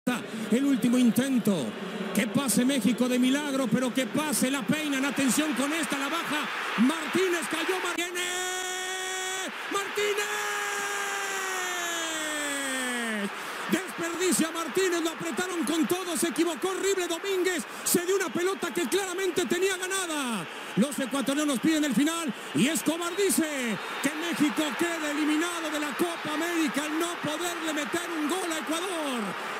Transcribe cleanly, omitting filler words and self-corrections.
El último intento. Que pase México de milagro, pero que pase, la peinan. Atención con esta, la baja. Martínez cayó. Martínez. Desperdicia a Martínez, lo apretaron con todo, se equivocó horrible Domínguez, se dio una pelota que claramente tenía ganada. Los ecuatorianos piden el final y Escobar dice que México queda eliminado de la Copa América al no poderle meter un gol a Ecuador.